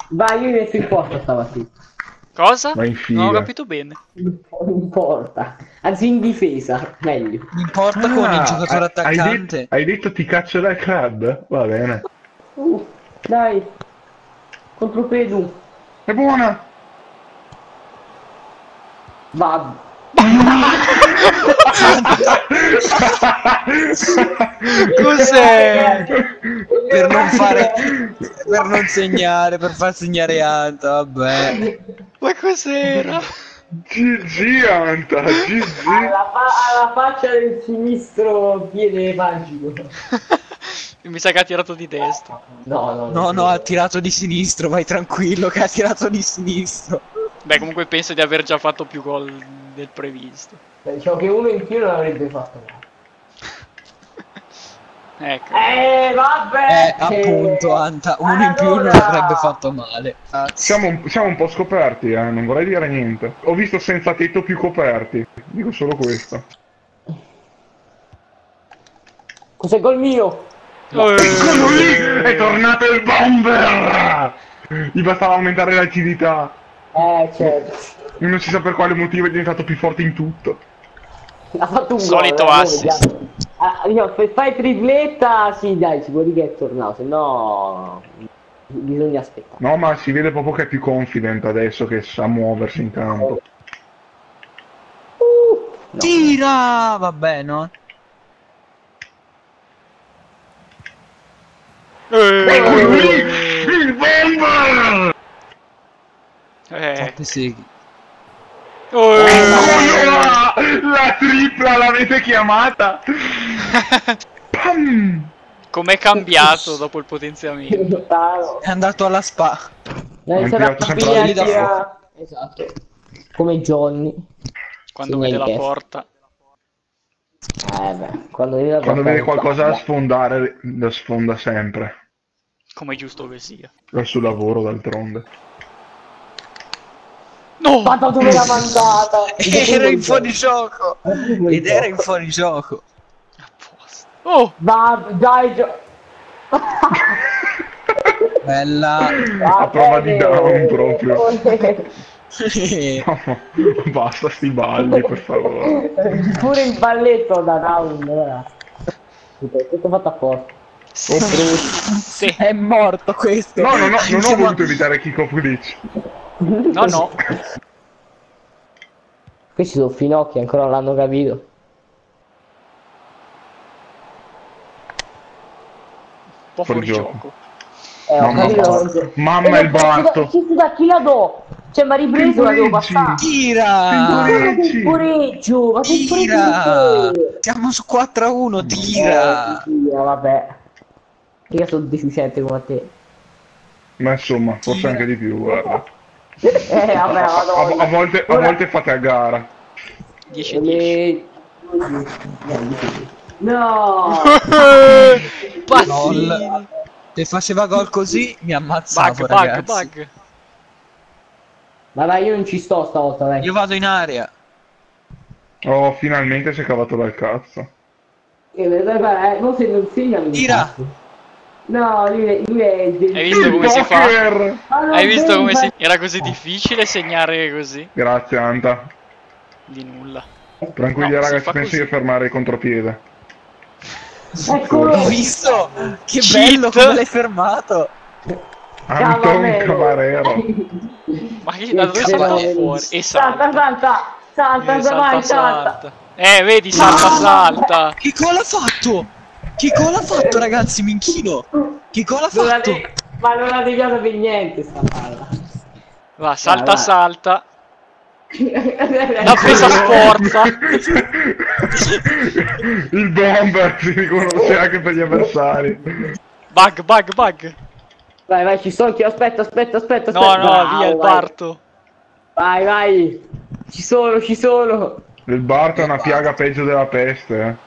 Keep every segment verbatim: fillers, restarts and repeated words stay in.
Vai, io mi metto in porta stamattina. Cosa? Ma in Non ho figa. capito bene. In porta. Anzi, in difesa, meglio. Mi importa con il giocatore Ah, hai, attaccante. detto, hai detto ti caccio dal club? Va bene. Uh, dai. Contro Pedu. È buona! Va. Cos'è? Per non fare... per non segnare, per far segnare Anta, vabbè. Ma cos'era? G G Anta, G G. Alla, fa alla faccia del sinistro piede magico. Mi sa che ha tirato di destra. No, no, No, no, ha tirato di sinistro, vai tranquillo che ha tirato di sinistro. Beh, comunque penso di aver già fatto più gol del previsto. Diciamo che uno in più non avrebbe fatto male. Ecco. Eh, vabbè! Eh, appunto, Anta, uno in più non Allora. avrebbe fatto male. Siamo un, siamo un po' scoperti, eh, non vorrei dire niente. Ho visto senza tetto più coperti. Dico solo questo. Cos'è gol mio? Eccolo lì! È tornato il bomber! Gli bastava aumentare l'agilità. Eh, certo. Non si sa per quale motivo è diventato più forte in tutto. Ha fatto un Solito gol, eh, assist. vediamo. Ah, diciamo, se fai tripletta, sì, dai, si può dire che è tornato, se no bisogna aspettare. No, ma si vede proprio che è più confident adesso che sa muoversi in campo. Uh, no. Tira! Vabbè, no? Eccolo lì! Il bomber! Eh. Troppe seghe. Oh. La, la tripla l'avete chiamata? Pam! Com'è cambiato dopo il potenziamento? È andato alla spa. Dai, Ha sarà tirato sempre pigliati la tira. a- Esatto. Come Johnny. Quando Sì, vede nel la chef. porta. Eh beh, quando vede la Quando porta vede non qualcosa da sbaglia. sfondare, lo sfonda sempre. Come è giusto che sia. È il suo lavoro, d'altronde. No! Guarda dove l'ha mandata! Era in fuorigioco. Ed era in fuorigioco. A posto. Oh! Va, dai, Gio... Bella. A prova di down proprio. Olè. No, basta sti balli, per favore. Pure il balletto da down, ora. È tutto fatto apposta. Sì. È morto questo. No, non ho, non ho Anche voluto ma- evitare kick off glitch. No, no. Questi sono finocchi, ancora non l'hanno capito. Un po' Fuori fuori gioco. gioco. Eh, ho Mamma, capito. mamma, non- mamma Eh, il ma cazzo, barto. da- Chi, da chi la do? Cioè, ma ripreso la devo Temporeggi. passare. Tira. Ma che Temporeggi. temporeggio? Ma che Tira. temporeggio? Siamo su quattro a uno. Tira. Eh, tira, vabbè. Io sono deficiente come te. Ma insomma, forse Tira. anche di più, guarda. Eh, vabbè, A, a- madonna. a volte, a Ora- volte fate a gara. dieci a dieci. Le- No! Pazzini. Se faceva gol così mi ammazzavo, Bug, bug, ragazzi. bug. Ma dai, io non ci sto stavolta, dai. Io vado in area. Oh, finalmente si è cavato dal cazzo. Eh, dai, dai, eh, non se non segna mi Tira. incazzo. No, lui è... Lui è Hai visto come si fa? Joker! Ma non Hai visto come si... sembra- Era così difficile segnare così? Grazie, Anta. Di nulla. Tranquilli, No, si ragazzi, fa penso così. di fermare il contropiede. Eccolo! Ho visto. Che Cheat. bello come l'hai fermato. Anton Cavalero. Camarero. Ma che da dove Che salta bello. fuori? E Salta, salta. salta, salta, Eh, davanti, salta, salta. salta. Eh, vedi, salta, salta. Che gol ha fatto? Che gol ha fatto, ragazzi, minchino? Che gol ha Non la fatto? de- Ma non ha deviato per niente sta palla. Va, salta, Vai, vai. salta. La La presa sporza. Il bomber si riconosce anche per gli avversari. Bug, bug, bug. Vai, vai, ci sto anch'io. Aspetta, aspetta, aspetta, No, aspetta. no, Bravo, via il vai. Barto. Vai, vai. Ci sono, ci sono. Il Barto è una piaga peggio della peste, eh.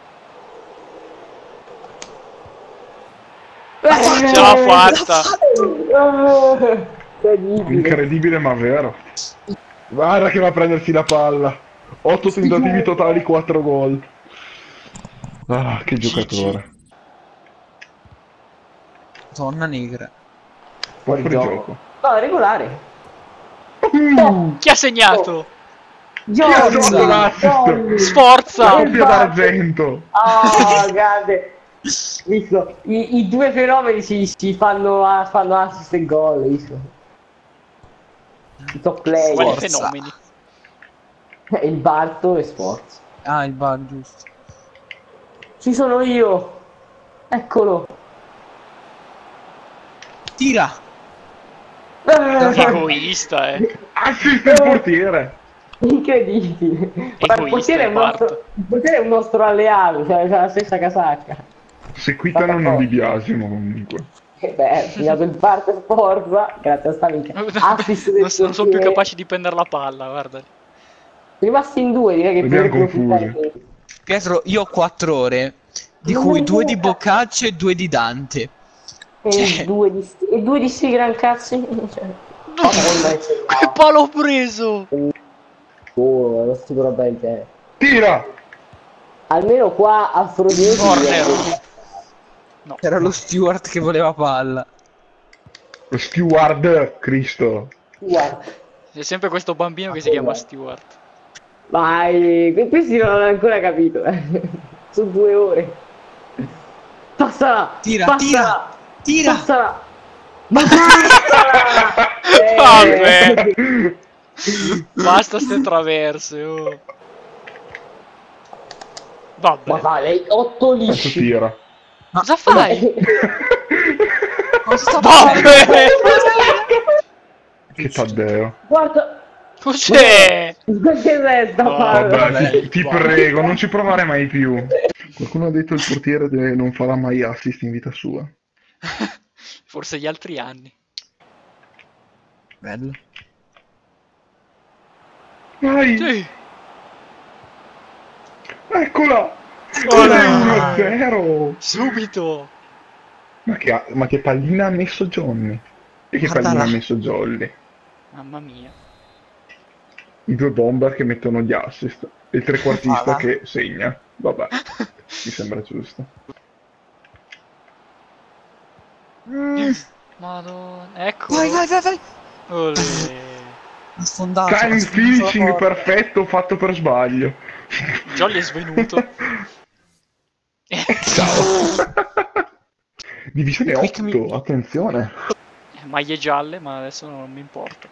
Ce l'ha fatta. Incredibile. Incredibile ma vero. Guarda che va a prendersi la palla. otto tentativi totali, quattro gol. Ah, che giocatore. Donna negra. Fuori fuori gioco. gioco. No, è regolare. Uh, Chi ha segnato? chi ha Jolly, fatto l'assist? Jolly. La Sforza! coppia d'argento. Oh, grande. Visto, i, i due fenomeni si, si fanno, ah, fanno assist e gol, visto. I top Quali player. Forza. fenomeni? Eh, il Barto e Sforza. Ah, il bar, giusto. Ci sono io. Eccolo. Tira! Ah, Egoista, eh. Assist il portiere. incredibile. Ma il Egoista portiere, è il un nostro, Barto. il portiere è un nostro alleato, cioè c'ha la stessa casacca. Seguitano non di biasimo comunque. E beh, ha segnato il Barto e Sforza, grazie a sta minchia. Assist del Non, so- non sono più portiere. capaci di prendere la palla, guarda. Rimasti in due, direi che Abbiamo potrebbero confusi. puntare. Pietro, io ho quattro ore, di Non cui me due ne di frega. Boccaccio e due di Dante. E Cioè- due di sti, e due di sti gran cazzi. Cioè, Madonna, se Che no. palo ho preso! Oh, lo sicuramente. Tira! Almeno qua a Frosinone si Corner. diverte. No. Era lo steward che voleva palla. Lo steward, Cristo. Guarda, C'è sempre questo bambino che si chiama Stewart. vai, que- questi non hanno ancora capito. Eh. Sono due ore. Passala! Tira, passala, tira, tira. Passala! Ma passala! Vabbè. Eh. Basta ste traverse, oh. Vabbè. Ma vale, otto Adesso lisci. tira. Cosa fai? Cosa sta Vabbè. Che Taddeo. Guarda, Cos'è? che resta No, palla? Vabbè, ti, ti Vabbè. prego, non ci provare mai più. Qualcuno ha detto il portiere de- non farà mai assist in vita sua. Forse gli altri anni. Bello. Vai! Sì. Eccola! Olè! uno a zero! Subito. Ma che, ha- ma che pallina ha messo Johnny? E che Guardala. pallina ha messo Jolly? Mamma mia. I due bomber che mettono gli assist. E il trequartista Ah, che segna. Vabbè, mi sembra giusto. Mm. Madonna. Ecco. Vai, vai, vai, vai. Olè. L'ho sfondato. Time l'ho sfondato finishing la porta. perfetto fatto per sbaglio. Jolly è svenuto. Ciao. Divisione Quick otto, attenzione. Maglie gialle, ma adesso non mi importa.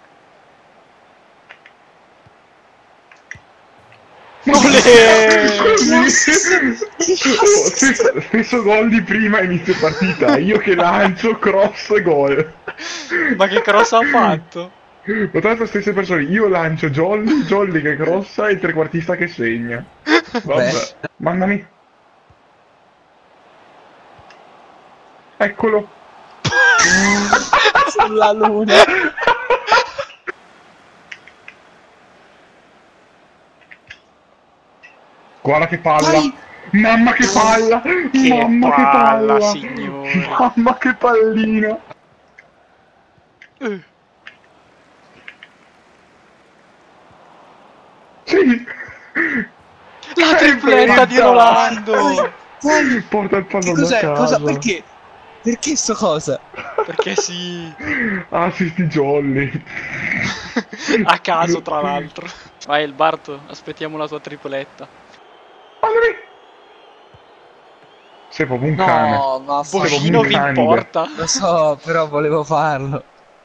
Olè! stesso, stesso gol di prima inizio partita. Io che lancio, cross e gol. Ma che cross ha fatto? Ma tra l'altro stesse persone, io lancio Jolly, Jolly che crossa e il trequartista che segna. Vabbè, Beh. mandami. Eccolo. Sulla luna. Guarda che palla. Vai. Mamma che palla. Che Mamma che palla, palla. signore. Mamma che pallina. Eh, Sì. La tripletta di Rolando! Vai. Porta il Che pallone a cos'è? casa. Cosa? Perché? Perché sto cosa? Perché sì, Assist di Jolly. a caso tra l'altro. Vai il Barto, aspettiamo la tua tripletta. Mandami. Sei proprio un cane. No, ma Sei proprio Bocchino un vi cane. importa? lo so, però volevo farlo.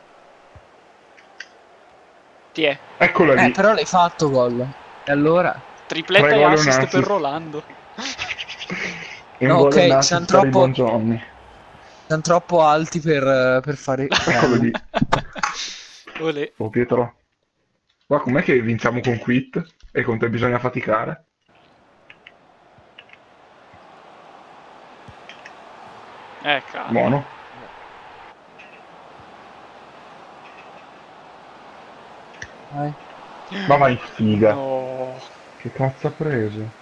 Ti è, Eccola Eh, lì. però l'hai fatto gol. E allora? tripletta Tre e gol e un assist per assist. Rolando. E un No, gol ok, e un assist siamo per il troppo- buon Johnny. Siamo troppo alti per, per fare... Eccolo lì. Olè. Oh Pietro. Guarda com'è che vinciamo con quit e con te bisogna faticare. Eh, cazzo. Buono. Vai. Ma vai figa. No. Che cazzo ha preso?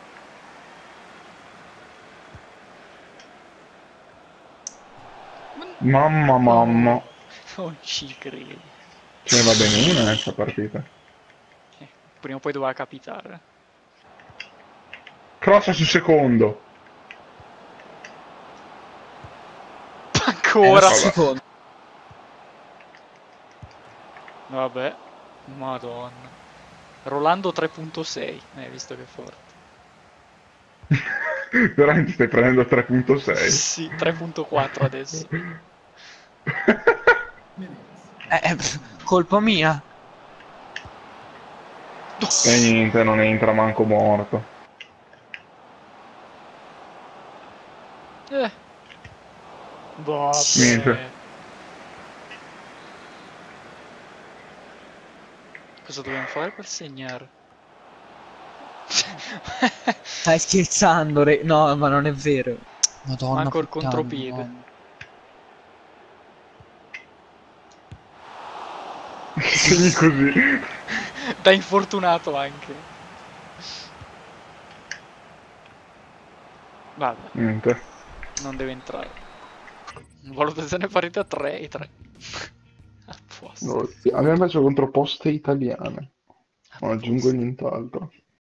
Mamma mamma. Non ci credo. Ce ne va bene una questa partita. Eh, prima o poi doveva capitare. Cross sul secondo. Era Ancora. il secondo. Vabbè, madonna. Rolando tre punto sei, hai visto che forte. Veramente stai prendendo tre punto sei? Sì, tre punto quattro adesso. Eh, colpa mia. E niente, non entra manco morto. Eh. Vabbè. Niente. Cosa dobbiamo fare per segnare? Stai scherzando, re... No, ma non è vero. Madonna Manco il puttana, contropiede. Madonna. Segni così. Da infortunato anche. Vabbè, Niente. non deve entrare. Valutazione parità tre e tre. A posto. No, abbiamo messo contro poste italiane. Non aggiungo nient'altro.